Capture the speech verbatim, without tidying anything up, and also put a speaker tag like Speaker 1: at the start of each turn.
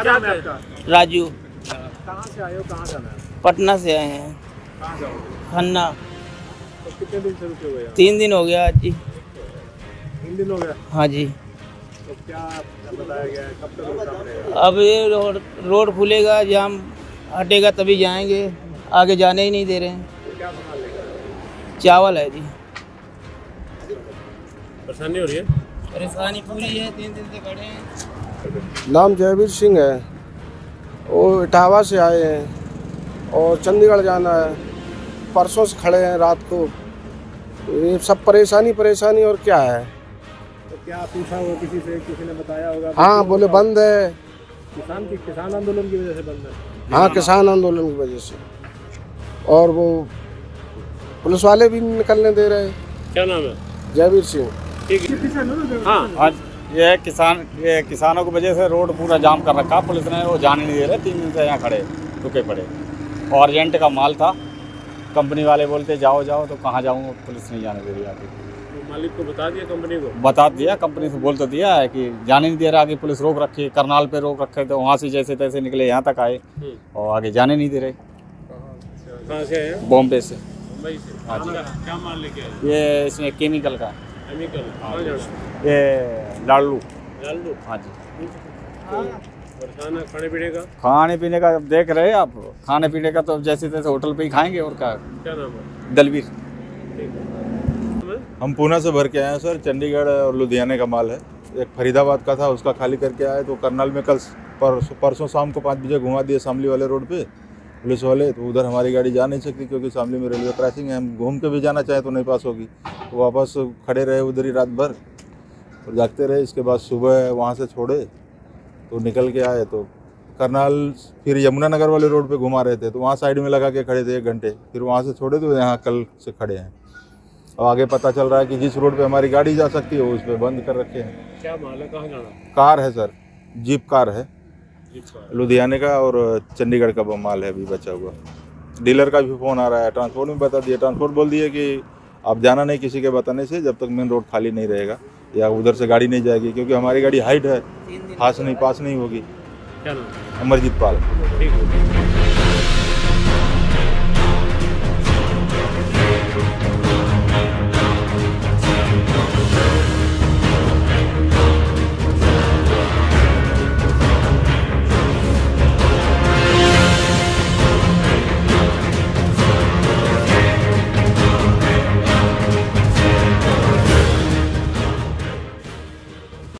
Speaker 1: नाम है आपका?
Speaker 2: राजू।
Speaker 1: कहाँ से आए हो, कहाँ जाना है?
Speaker 2: पटना से आए हैं।
Speaker 1: कहाँ जाओगे?
Speaker 2: खन्ना।
Speaker 1: तो कितने दिन से रुके हुए हैं?
Speaker 2: तीन दिन हो गया आज जी।
Speaker 1: तीन दिन हो गया।
Speaker 2: हाँ जी।
Speaker 1: तो क्या बताया गया है, कब तक रोका पड़ेगा?
Speaker 2: अब ये रोड रोड खुलेगा, जाम हटेगा तभी जाएंगे, आगे जाने ही नहीं दे रहे हैं।
Speaker 1: तो क्या सामान लेकर?
Speaker 2: चावल है जी।
Speaker 1: परेशानी हो रही है?
Speaker 2: परेशानी पूरी है, तीन दिन से खड़े हैं।
Speaker 3: नाम जयवीर सिंह है, वो इटावा से आए हैं और चंडीगढ़ जाना है। परसों से खड़े हैं रात को। ये सब परेशानी परेशानी और क्या है।
Speaker 1: तो क्या पूछा हो किसी से, किसी ने बताया होगा?
Speaker 3: हाँ बोले बंद है।
Speaker 1: किसान की किसान आंदोलन की वजह से बंद है।
Speaker 3: हाँ किसान आंदोलन की वजह से, और वो पुलिस वाले भी नहीं निकलने दे रहे।
Speaker 1: क्या नाम है?
Speaker 3: जयवीर सिंह।
Speaker 1: ठीक है। हाँ
Speaker 4: आज ये किसान ये किसानों की वजह से रोड पूरा जाम कर रखा, पुलिस ने वो जाने नहीं दे रहे। तीन दिन से यहाँ खड़े रुके पड़े, और एजेंट का माल था। कंपनी वाले बोलते जाओ जाओ, तो कहाँ जाऊँ, पुलिस नहीं जाने दे रही आगे।
Speaker 1: तो मालिक को बता दिया, कंपनी को
Speaker 4: बता दिया, कंपनी से बोल तो दिया है कि जाने नहीं दे रहा। आगे पुलिस रोक रखी है, करनाल पे रोक रखे, तो वहाँ से जैसे तैसे निकले यहाँ तक आए और आगे जाने नहीं दे रहे।
Speaker 1: कहाँ से आए?
Speaker 4: बॉम्बे से।
Speaker 1: मुंबई से।
Speaker 4: हाँ जी।
Speaker 1: क्या माल लेके आए?
Speaker 4: ये इसमें केमिकल का,
Speaker 1: केमिकल। कहाँ जाना?
Speaker 4: ये लाडलू।
Speaker 1: लालू।
Speaker 4: हाँ जी।
Speaker 1: परेशान है खाने पीने का?
Speaker 4: खाने पीने का अब देख रहे हैं आप, खाने पीने का तो जैसे तैसे होटल पे ही खाएंगे, और क्या।
Speaker 1: क्या नाम है?
Speaker 4: दलवीर।
Speaker 1: ठीक है।
Speaker 5: हम पूना से भर के आए हैं सर। चंडीगढ़ और लुधियाने का माल है। एक फरीदाबाद का था, उसका खाली करके आए तो करनाल में कल परसों परसों शाम को पाँच बजे घुमा दिए शामली वाले रोड पे पुलिस वाले। तो उधर हमारी गाड़ी जा नहीं सकती क्योंकि शामली में रेलवे क्रॉसिंग है। हम घूम के भी जाना चाहें तो नहीं पास होगी, तो वापस खड़े रहे उधर ही रात भर और जागते रहे। इसके बाद सुबह वहाँ से छोड़े तो निकल के आए तो करनाल, फिर यमुनानगर वाले रोड पे घुमा रहे थे तो वहाँ साइड में लगा के खड़े थे एक घंटे। फिर वहाँ से छोड़े तो यहाँ कल से खड़े हैं। अब आगे पता चल रहा है कि जिस रोड पे हमारी गाड़ी जा सकती है उस पर बंद कर रखे हैं।
Speaker 1: क्या माल है, कहाँ जाना?
Speaker 5: कार है सर, जीप कार है,
Speaker 1: जीप कार।
Speaker 5: लुधियाने का और चंडीगढ़ का माल है अभी बचा हुआ। डीलर का भी फ़ोन आ रहा है, ट्रांसपोर्ट में बता दिया। ट्रांसपोर्ट बोल दिए कि आप जाना नहीं किसी के बताने से जब तक मेन रोड खाली नहीं रहेगा, या उधर से गाड़ी नहीं जाएगी, क्योंकि हमारी गाड़ी हाइट है, पास नहीं पास नहीं होगी।
Speaker 1: क्या नाम?
Speaker 5: अमरजीत पाल।
Speaker 1: ठीक है।